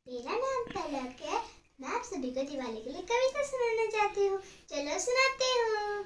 मेरा नाम पलक है। मैं आप सभी को दिवाली के लिए कविता सुनाना चाहती हूँ। चलो सुनाती हूँ।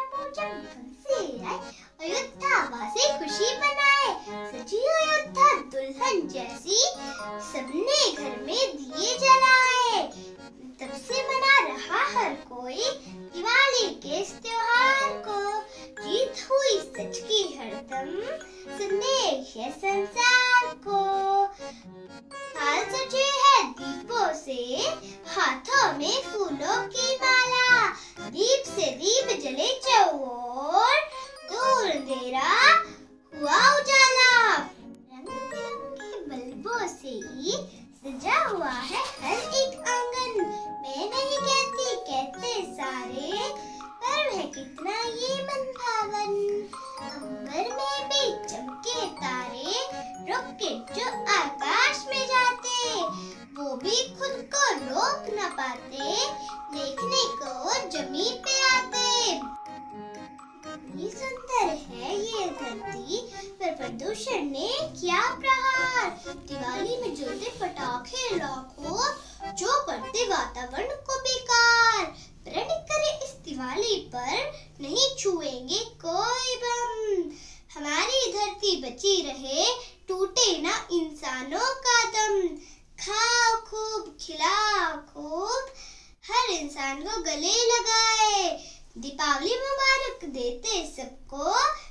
अयोध्या वासी खुशी मनाए, सजी अयोध्या दुल्हन जैसी, सबने घर में दिए जलाए। तब से मना रहा हर कोई दिवाली के इस त्योहार को। जीत हुई सच की हरदम, संदेश है संसार को। थाल सजे है दीपों से, हाथों में फूलों की माला। दीप से दीप जले चौओर, दूर अंधेरा हुआ उजाला। रंग बिरंगे बल्बों से ही सजा हुआ है हर एक आंगन। मैं नहीं कहती, कहते सारे, पर है कितना ये मन भावन। अंबर में भी चमके तारे, रॉकेट जो आकाश में जाते, वो भी खुद को रोक न पाते, देखने को जमीन पे आते। इतनी सुंदर है ये धरती, पर प्रदूषण ने किया प्रहार। दिवाली में जलते पटाखे लाखों, जो करते वातावरण को बेकार। प्रण करे इस दिवाली पर नहीं छुएंगे कोई बम। हमारी धरती बची रहे, टूटे ना इंसानों का दम। खाओ खूब, खिलाओ खूब, हर इंसान को गले लगाए। दीपावली मुबारक देते सबको,